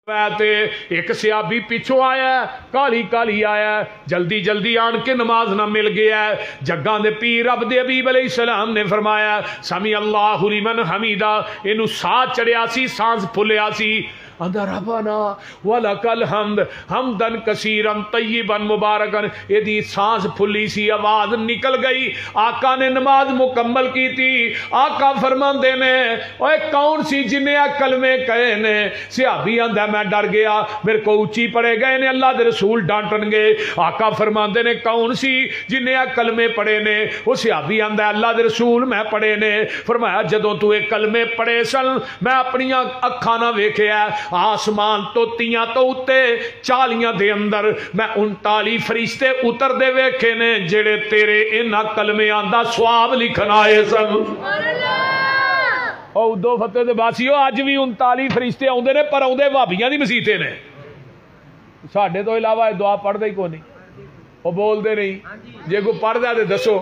ایک سیابی پیچھوں آیا ہے کالی کالی آیا ہے جلدی جلدی آن کے نماز نہ مل گیا ہے جگاں دے پیر عبد حبیب علیہ السلام نے فرمایا سمی اللہ لمن حمیدہ اینو سا چڑھیا سی سانس پھلیا سی اندر ربنا ولک الحمد حمدن کثیرن طیبن مبارکن ایدی سانس پھلی سی آواز نکل گئی آقا نے نماز مکمل کی تھی آقا فرماندے نے اوے کون سی جنہیں کلمے کہے نے صحابی آندہ میں ڈر گیا میرے کو اونچی پڑے گئے نے اللہ دے رسول ڈانٹن گے آقا فرماندے نے کون سی جنہیں کلمے پڑے نے وہ صحابی آندہ اللہ دے رسول میں پڑے نے فرمایا جدوں تو ایک کلمے پڑے سن میں اپنی اکھاں نہ ویکھیا آسمان تو تیاں تو اتے چالیاں دے اندر میں 39 فرشتے اتر دے ویکھے نے جڑے تیرے انہاں کلمے آندہ سواب لکھنا ہے سن او دو فتح دے باسیو آج بھی 39 فرشتے آؤندے نے پر آؤندے وہابیاں دی مسیطے نے ساڈے تو علاوہ دعا پڑھ دے ہی کو نہیں وہ بول دے نہیں جے کو پڑھ دے دسو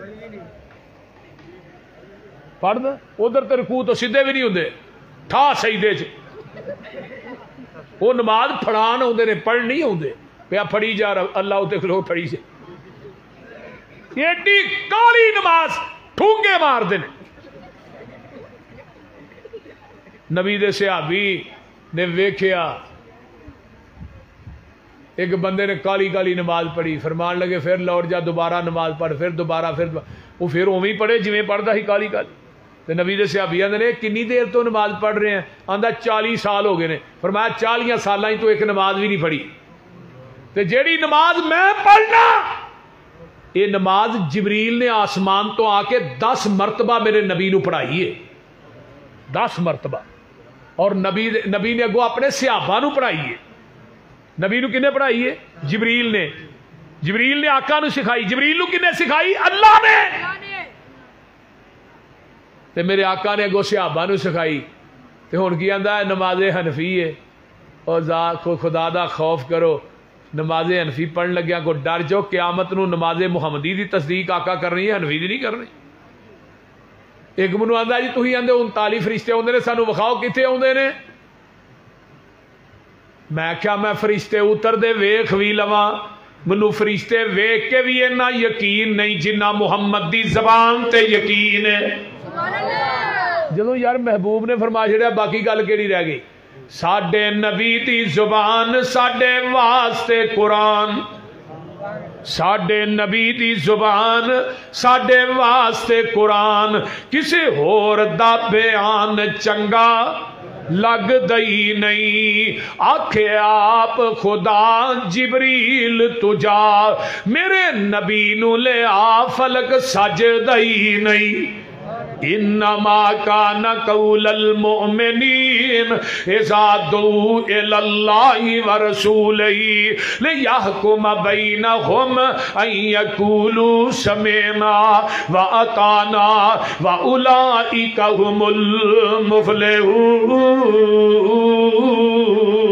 پڑھ دے ادھر تے رکوع تو سیدھے بھی نہیں ہوندے ٹھا سجدے چ وہ نماز پڑھان ہوندے نے پڑھ نہیں ہوندے پیا پڑھی جا رہا اللہ ہوتے کھلو پڑھی سے ایڈی کالی نماز ٹھونگے مار دینے نبی دے صحابی نے ویکھیا ایک بندے نے کالی کالی نماز پڑھی فرمان لگے پھر لوٹ جا دوبارہ نماز پڑھ پھر دوبارہ وہ پھر اوویں پڑھے جویں پڑھدا ہی کالی کالی تے نبی دے صحابیاں نے کنی دیر تو نماز پڑھ رہے ہیں آندا 40 سال ہو گئے نے فرمایا 40 سالاں ہی تو ایک نماز بھی نہیں پڑھی تے جیڑی نماز میں پڑھنا یہ نماز جبریل نے آسمان تو آ کے 10 مرتبہ میرے نبی نو پڑھائی ہے 10 مرتبہ اور نبی نے اگو اپنے صحابہ نو پڑھائی ہے نبی نو کنے پڑھائی ہے جبریل نے آقا نو سکھائی جبریل نو کنے سکھائی اللہ نے تے میرے آقا نے اگو صحابہ نو سکھائی تے ہن کی آندا ہے نماز حنفی ہے اور خدا دا خوف کرو نماز حنفی پڑھن لگیا کو ڈر جو قیامت نو نماز محمدی دی تصدیق آقا کرنی ہے حنفی دی نہیں کرنی ایک منو آندا جی تسی آندے 39 فرشتے اوندے نے سانو وکھاؤ کتے اوندے نے میں کیا میں فرشتے اتر دے ویکھ وی لواں منو فرشتے ویکھ کے بھی اتنا یقین نہیں جنہ محمد دی زبان تے یقین ہے جدو یار محبوب نے فرما چھڑیا باقی گل کیڑی رہ گئی ساڈے نبی دی زبان ساڈے واسطے قرآن ساڈے نبی دی زبان ساڈے واسطے قرآن کسے ہور دا بیان چنگا لگ دئی نہیں آکھے آپ خدا جبریل تجا میرے نبی نو لے آ فلک سج دئی نہیں انما کان قول المؤمنین اذا دعوا الی اللہ ورسولہ لیحکم بینہم ان یقولوا سمعنا واطعنا واولئک هم المفلحون